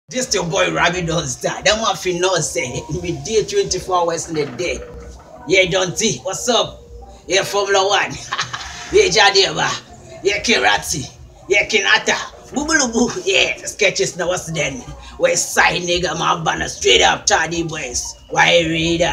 This your boy Rabbi don't start. That one feel no say. We day 24 hours in the day. Yeah, don't see. What's up? Yeah, Formula 1. Yeah, Jadeva. Yeah, Kerati. Yeah, Kinata. Boo. Yeah, sketches now what's then. West side nigga, my banner straight up tardy boys. Why reader?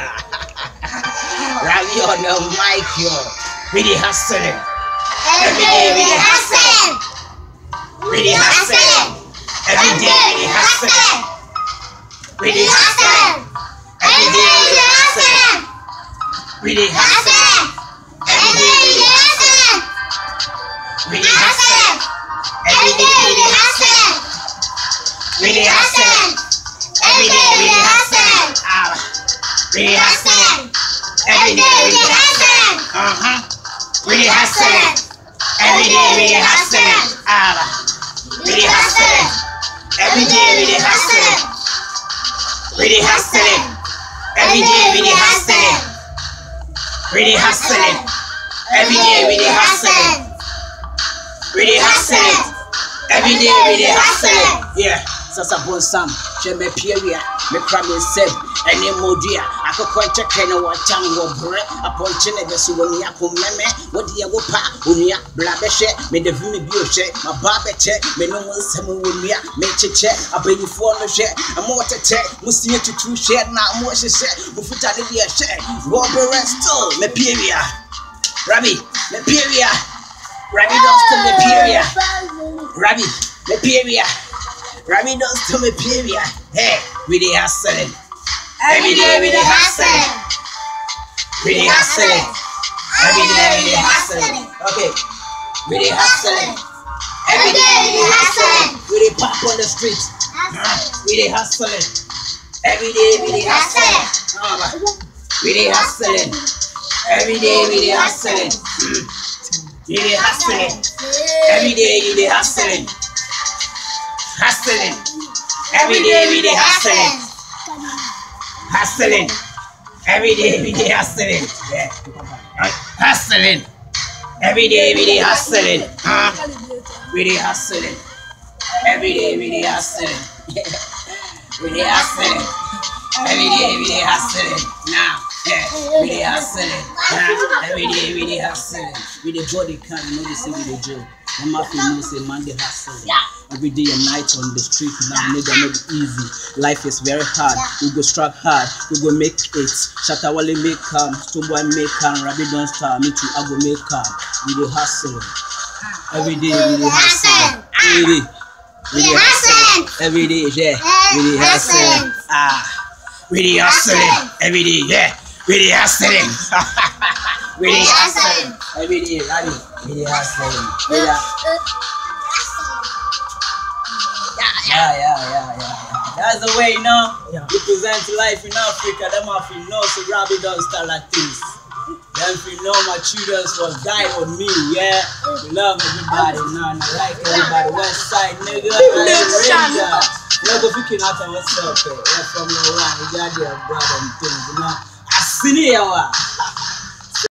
Rabbi on the mic, yo. Really hustling. Every day, really hustling. Really hustling. Every day, really hustling. Really hustling. Every day, really hustling. Really hustling. Every day, really hustling. Really hustling. Every day, really hustling. Really hustling. Every day, really hustling. Really hustling. Every day, really hustling. Really hustling. Every day, really hustling. Really hustling. Every day, really hustling. Really hustling. Every day, really hustling. Really hustling. Every day, really hustling. Really hustling. Every day, really hustling. Yeah. Sasa bon sam. Je me pierre. Me cram seb. Any modia. I could quite check any what time you bread. Upon Chinese when you come meme. What do you go pa? Unia, blabeshe. Me the vimy bullshit. My barber check. Me no one some with me. Make a check. I pay you for no shit. I'm more to check. Must see you to two share. Now more shit. Mufuta the shit. Robber and still. Me period. Rabbi. Me period. Rabbi don't still me period. Rabbi. Me period. Rabbi don't still me period. Hey, we the hustling. Every day we the hustling. We the hustling. Every day we the hustling. Okay. We the hustling. Every day we the hustling. We the pop on the streets. We the hustling. Every day we the hustling. We the hustling. Every day we the hustling. We the hustling. Every day we the hustling. Hustling. Every day we the hustling. Hustling. Every day we the hustling. Yeah. Hustling. Every day we the hustling. We the hustling. Every day we the hustling. We the hustling. Every day we the hustling. Now. Yeah. We the hustling. Every day we the hustling. We the body can you know they say we the Joe. I'm happy to say man the hustling. Every day and night on the street now, nigga, not easy. Life is very hard. We go strike hard. We go make it. Shatawale make calm. Stumboy make calm. Rabbi don't start. Me too. I go make calm. We the hustle. Every day we the hustle. Every day we the hustle. Every day, yeah. We the hustling. We the hustling. Every day, yeah. We the hustling. We the hustling. Every day, Rabbi. We the hustling. Yeah. That's the way, you know. We present life in Africa. Them have to know so Rabbi don't start like this. Then if you know my children was dying with me, yeah. We love everybody, now and I like everybody. West side, nigga. You know, go picking out and what's up, yeah, from your line. You got your brother and things, you know. Half-Assini Ghana.A.